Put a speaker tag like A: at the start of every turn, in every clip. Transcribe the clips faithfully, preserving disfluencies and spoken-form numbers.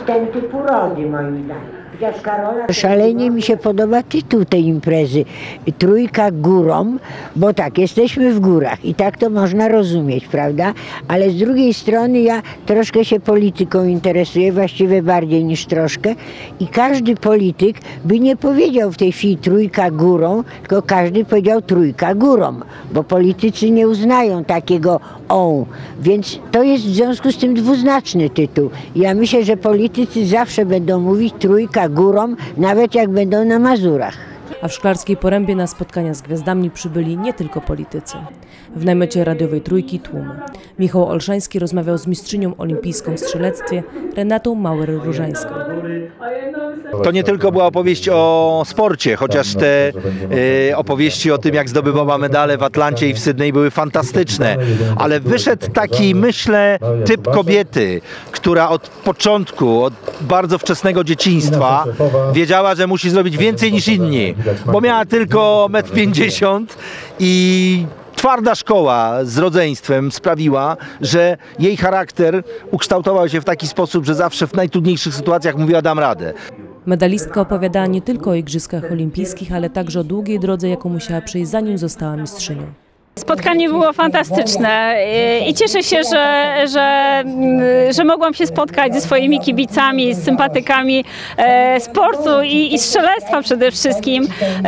A: ten typ urody moim zdaniem. Karola... Szalenie mi się podoba tytuł tej imprezy. Trójka górą, bo tak, jesteśmy w górach i tak to można rozumieć, prawda? Ale z drugiej strony ja troszkę się polityką interesuję, właściwie bardziej niż troszkę i każdy polityk by nie powiedział w tej chwili trójka górą, tylko każdy powiedział trójka górą, bo politycy nie uznają takiego on, więc to jest w związku z tym dwuznaczny tytuł. Ja myślę, że politycy zawsze będą mówić trójka górą, nawet jak będą na Mazurach.
B: A w Szklarskiej Porębie na spotkania z gwiazdami przybyli nie tylko politycy. W namiocie radiowej Trójki tłumy. Michał Olszański rozmawiał z mistrzynią olimpijską w strzelectwie Renatą Maurer-Różańską.
C: To nie tylko była opowieść o sporcie, chociaż te y, opowieści o tym, jak zdobywała medale w Atlancie i w Sydney były fantastyczne, ale wyszedł taki, myślę, typ kobiety, która od początku, od bardzo wczesnego dzieciństwa wiedziała, że musi zrobić więcej niż inni, bo miała tylko metr pięćdziesiąt i twarda szkoła z rodzeństwem sprawiła, że jej charakter ukształtował się w taki sposób, że zawsze w najtrudniejszych sytuacjach mówiła: dam radę.
B: Medalistka opowiadała nie tylko o Igrzyskach Olimpijskich, ale także o długiej drodze, jaką musiała przejść, zanim została mistrzynią.
D: Spotkanie było fantastyczne i cieszę się, że, że, że mogłam się spotkać ze swoimi kibicami, z sympatykami sportu i, i strzelectwa przede wszystkim.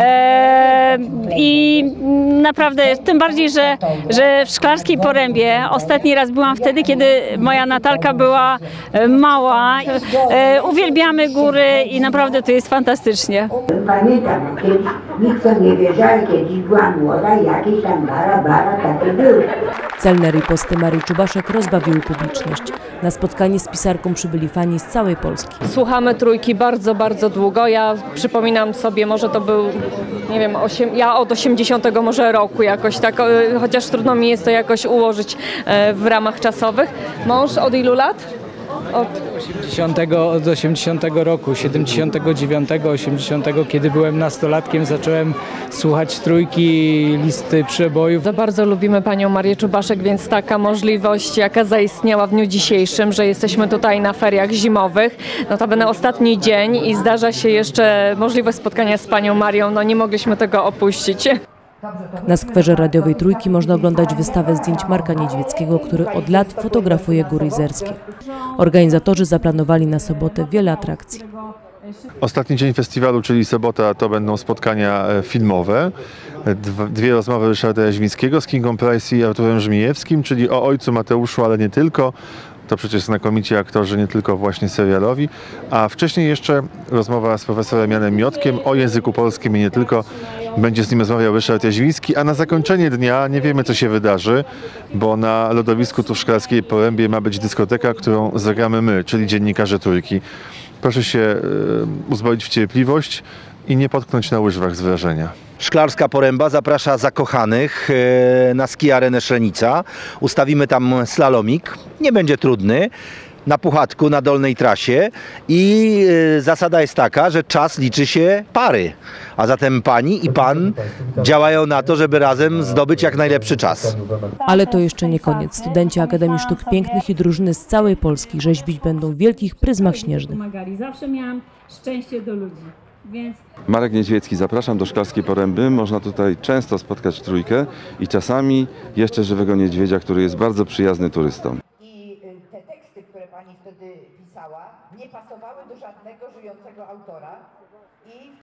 D: I naprawdę, tym bardziej, że, że w Szklarskiej Porębie ostatni raz byłam wtedy, kiedy moja Natalka była mała. Uwielbiamy góry i naprawdę to jest fantastycznie.
A: Pamiętam, kiedyś nikt to nie wierzył, ale kiedyś była młoda i jakieś tam bara, bara takie były.
B: Celne riposty Marii Czubaszek rozbawiły publiczność. Na spotkanie z pisarką przybyli fani z całej Polski.
E: Słuchamy Trójki bardzo, bardzo długo. Ja przypominam sobie, może to był, nie wiem, osiem, ja od osiemdziesiątego może roku jakoś tak, chociaż trudno mi jest to jakoś ułożyć w ramach czasowych. Mąż od ilu lat? Od
F: osiemdziesiątego, od osiemdziesiątego roku, siedemdziesiątego dziewiątego, osiemdziesiątego, kiedy byłem nastolatkiem, zacząłem słuchać Trójki, listy przebojów.
E: Za bardzo lubimy panią Marię Czubaszek, więc taka możliwość, jaka zaistniała w dniu dzisiejszym, że jesteśmy tutaj na feriach zimowych, notabene ostatni dzień i zdarza się jeszcze możliwość spotkania z panią Marią, no nie mogliśmy tego opuścić.
B: Na skwerze radiowej Trójki można oglądać wystawę zdjęć Marka Niedźwieckiego, który od lat fotografuje góry izerskie. Organizatorzy zaplanowali na sobotę wiele atrakcji.
G: Ostatni dzień festiwalu, czyli sobota, to będą spotkania filmowe. Dwie rozmowy Ryszarda Jaźwińskiego z Kingą Price i Arturem Żmijewskim, czyli o ojcu Mateuszu, ale nie tylko. To przecież znakomici aktorzy, nie tylko właśnie serialowi. A wcześniej jeszcze rozmowa z profesorem Janem Miotkiem o języku polskim i nie tylko. Będzie z nim rozmawiał Ryszard Jaźwiński, a na zakończenie dnia nie wiemy, co się wydarzy, bo na lodowisku tu w Szklarskiej Porębie ma być dyskoteka, którą zagramy my, czyli dziennikarze Trójki. Proszę się y, uzbroić w cierpliwość i nie potknąć na łyżwach z wrażenia.
C: Szklarska Poręba zaprasza zakochanych na ski arenę Szlenica. Ustawimy tam slalomik. Nie będzie trudny. Na Puchatku, na dolnej trasie i zasada jest taka, że czas liczy się pary. A zatem pani i pan działają na to, żeby razem zdobyć jak najlepszy czas.
B: Ale to jeszcze nie koniec. Studenci Akademii Sztuk Pięknych i drużyny z całej Polski rzeźbić będą w wielkich pryzmach śnieżnych.
H: Zawsze miałam szczęście do ludzi. Więc...
I: Marek Niedźwiecki, zapraszam do Szklarskiej Poręby. Można tutaj często spotkać Trójkę i czasami jeszcze żywego niedźwiedzia, który jest bardzo przyjazny turystom.
A: I te teksty, które pani wtedy pisała, nie pasowały do żadnego żyjącego autora. I